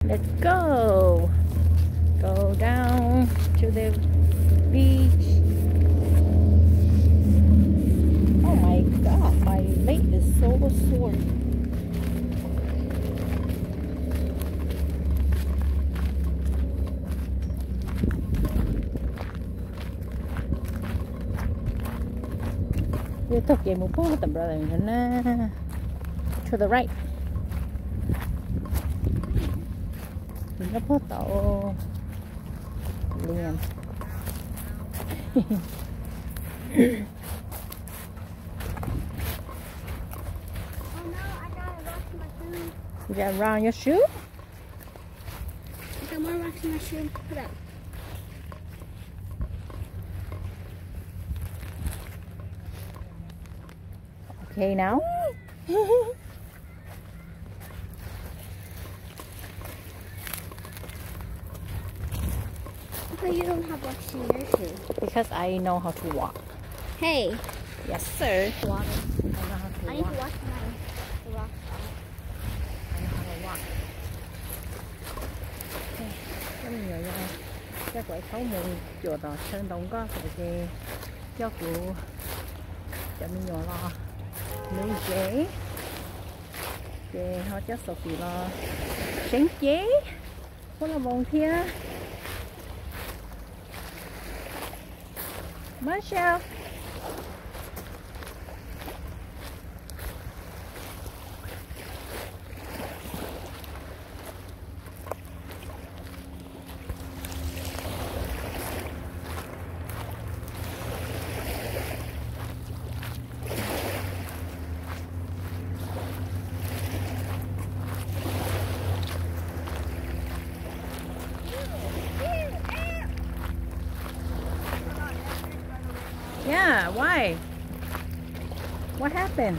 Let's go. Go down to the beach. Oh my god, my leg is so sore. We're talking about the brother. To the right. Nó có tàu liền. You got around your shoe? I got more rocks in my shoe. Put up. Okay now? But you don't have rocks in your shoe. Because I know how to walk. Hey. Yes, sir. Water. I know how to I need walk. to wash the rocks off. I know how to walk. Rất nhiều nha. Chắc phải khấu mùi chuột rồi. Sơn đông có cái cho cụ cho mình nhỏ lo. Nữ chế. Chế họ chắc sọc gì lo. Sáng chế. Có là bông kia. Marshall. Yeah, why? What happened?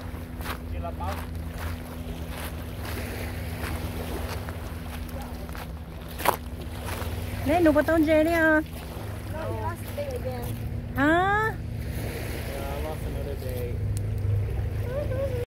Lên đục vào tôm dê đi à? No, you lost the bait again. Hả?